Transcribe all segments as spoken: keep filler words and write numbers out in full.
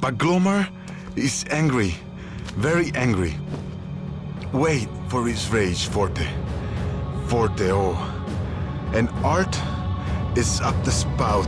Glomar is angry. Very angry. Wait for his rage, Forte. Forte, oh. And Art is up the spout.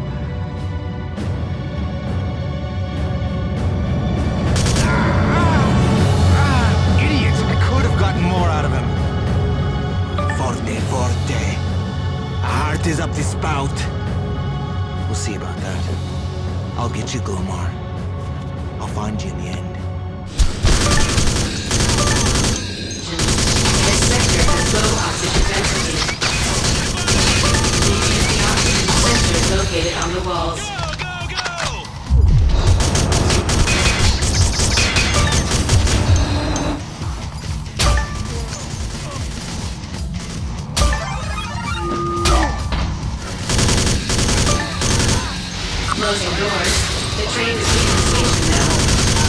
Ah, idiot! I could have gotten more out of him. Forte, Forte. Art is up the spout. We'll see about that. I'll get you, Glomar. I'll find you in the end. This sector has low oxygen density. Please use the oxygen sensors located on the walls. Closing doors. The train is leaving the station now.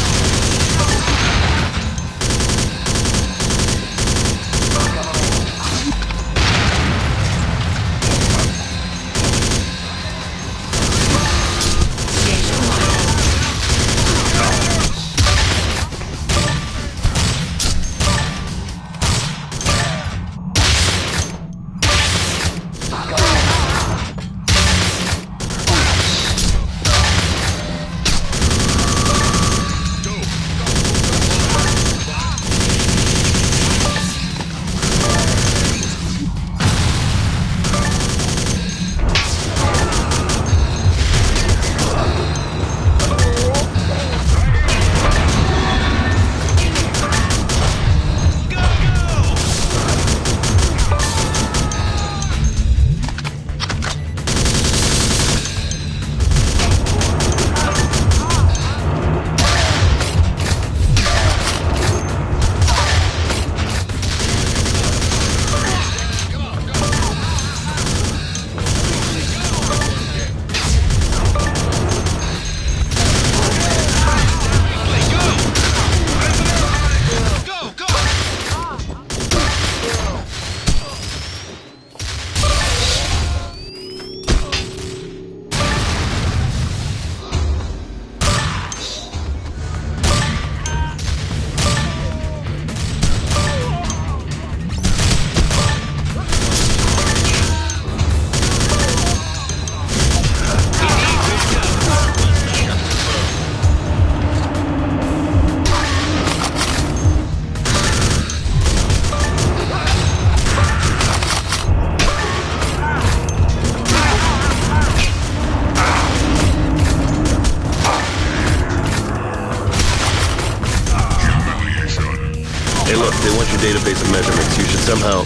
Database of measurements. You should somehow...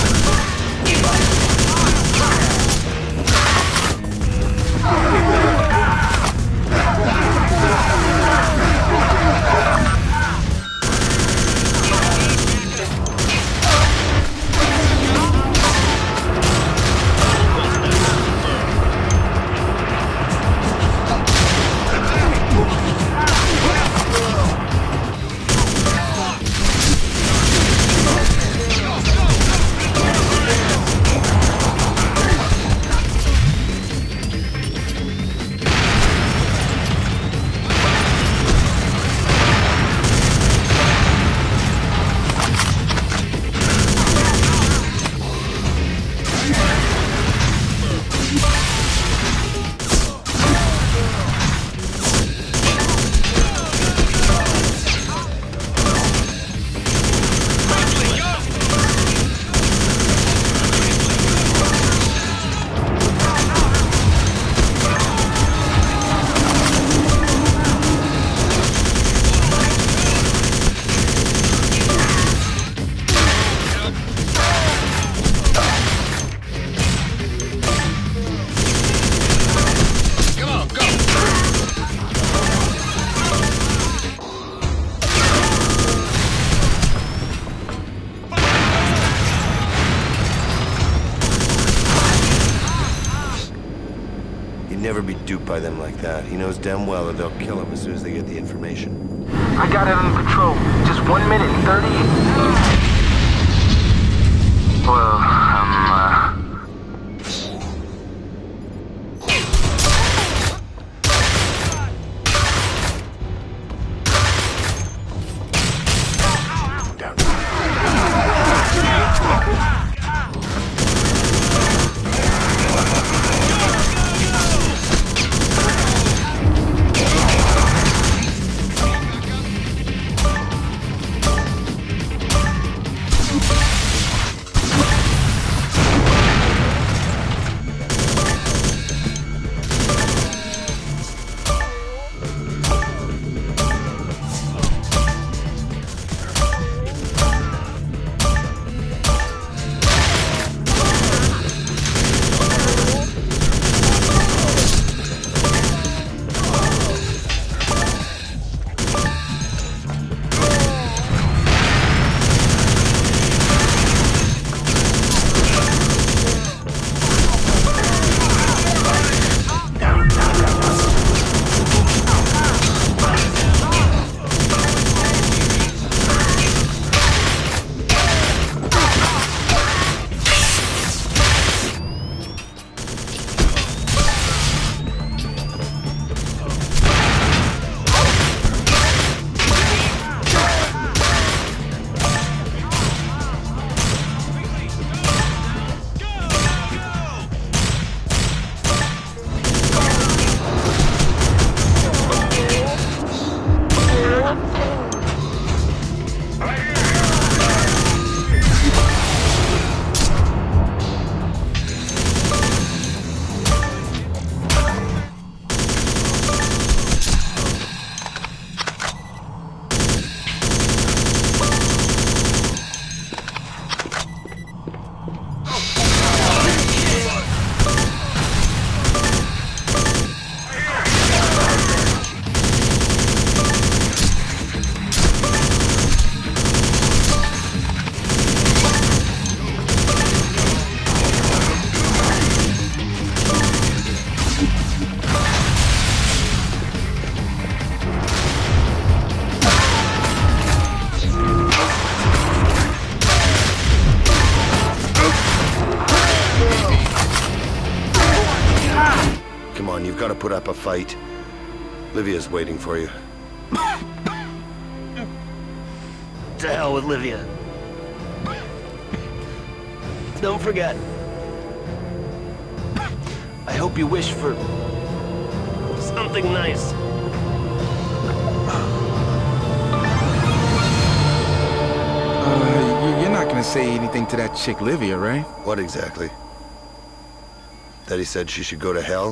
Never be duped by them like that. He knows damn well that they'll kill him as soon as they get the information. I got it under control. Just one minute and thirty. Well, um, uh... on, you've got to put up a fight. Livia's waiting for you. To hell with Livia. Don't forget. I hope you wish for something nice. Uh, you're not gonna say anything to that chick Livia, right? What exactly? That he said she should go to hell?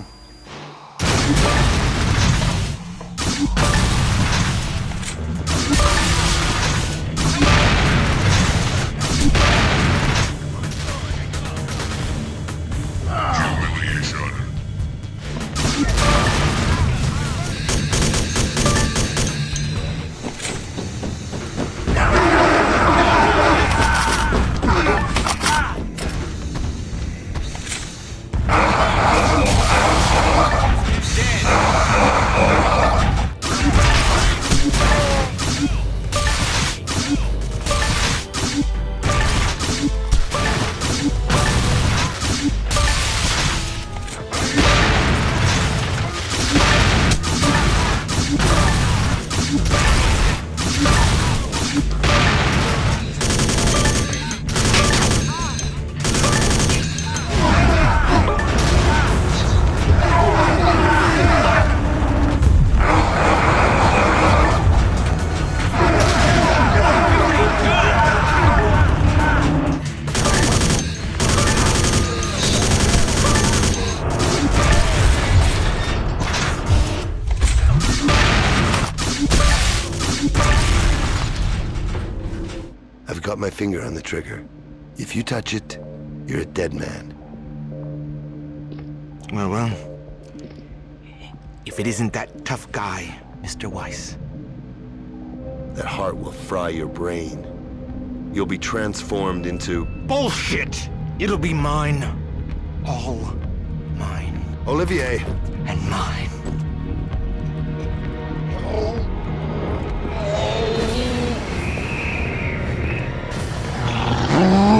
I've got my finger on the trigger. If you touch it, you're a dead man. Well, well. If it isn't that tough guy, Mister Weiss. That heart will fry your brain. You'll be transformed into... Bullshit! It'll be mine. All mine. Olivier! And mine. Oh.